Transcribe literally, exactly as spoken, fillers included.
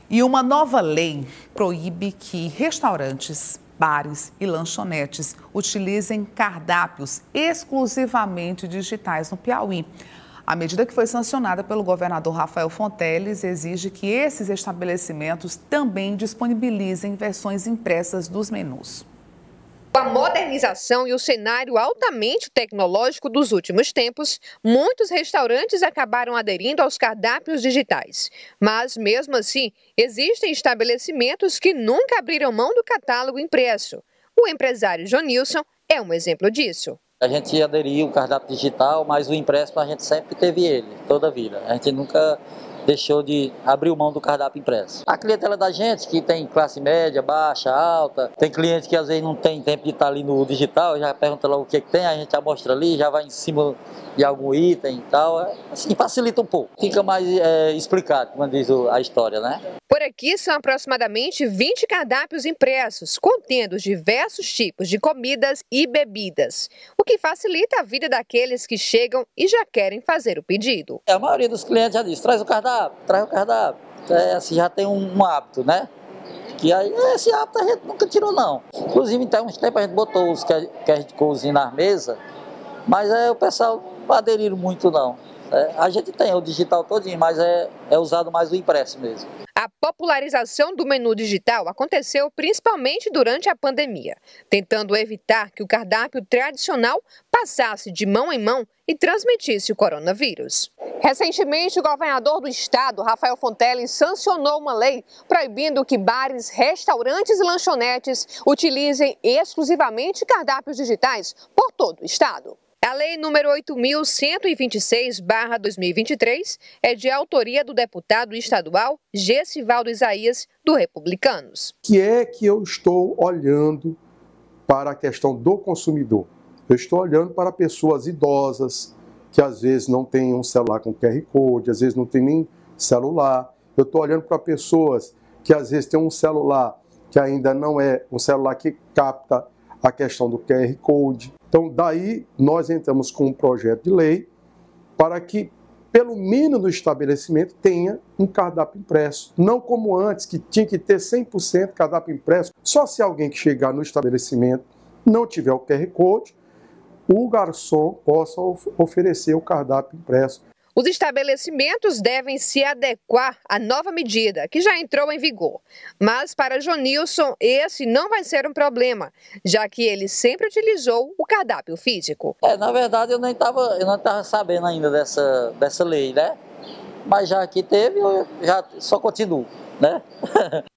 E uma nova lei proíbe que restaurantes, bares e lanchonetes utilizem cardápios exclusivamente digitais no Piauí. A medida, que foi sancionada pelo governador Rafael Fonteles, exige que esses estabelecimentos também disponibilizem versões impressas dos menus. Com a modernização e o cenário altamente tecnológico dos últimos tempos, muitos restaurantes acabaram aderindo aos cardápios digitais. Mas, mesmo assim, existem estabelecimentos que nunca abriram mão do catálogo impresso. O empresário Jonilson é um exemplo disso. A gente aderiu ao cardápio digital, mas o impresso a gente sempre teve ele, toda a vida. A gente nunca deixou de abrir mão do cardápio impresso. A clientela da gente, que tem classe média, baixa, alta, tem cliente que às vezes não tem tempo de estar ali no digital, já pergunta lá o que, que tem, a gente já mostra ali, já vai em cima de algum item e tal. Assim, facilita um pouco, fica mais é, explicado, como diz a história, né? Por aqui são aproximadamente vinte cardápios impressos, contendo diversos tipos de comidas e bebidas, o que facilita a vida daqueles que chegam e já querem fazer o pedido. A maioria dos clientes já diz, traz o cardápio, traz o cardápio. É, assim, já tem um, um hábito, né? Que aí, esse hábito a gente nunca tirou, não. Inclusive, então, uns tempos a gente botou os Q R Codes na mesa, mas é, o pessoal não aderiram muito, não. É, a gente tem o digital todinho, mas é, é usado mais o impresso mesmo. A popularização do menu digital aconteceu principalmente durante a pandemia, tentando evitar que o cardápio tradicional passasse de mão em mão e transmitisse o coronavírus. Recentemente, o governador do estado, Rafael Fonteles, sancionou uma lei proibindo que bares, restaurantes e lanchonetes utilizem exclusivamente cardápios digitais por todo o estado. A lei número oito mil cento e vinte e seis barra dois mil e vinte e três é de autoria do deputado estadual Gessivaldo Isaías, do Republicanos. Que é que eu estou olhando para a questão do consumidor? Eu estou olhando para pessoas idosas, que às vezes não têm um celular com Q R Code, às vezes não tem nem celular. Eu estou olhando para pessoas que às vezes têm um celular que ainda não é um celular que capta a questão do Q R Code. Então, daí, nós entramos com um projeto de lei para que, pelo menos no estabelecimento, tenha um cardápio impresso. Não como antes, que tinha que ter cem por cento cardápio impresso. Só se alguém que chegar no estabelecimento não tiver o Q R Code, o garçom possa of- oferecer o cardápio impresso. Os estabelecimentos devem se adequar à nova medida, que já entrou em vigor. Mas, para Jonilson, esse não vai ser um problema, já que ele sempre utilizou o cardápio físico. É, na verdade, eu nem estava eu não estava sabendo ainda dessa, dessa lei, né? Mas já que teve, eu já só continuo, né?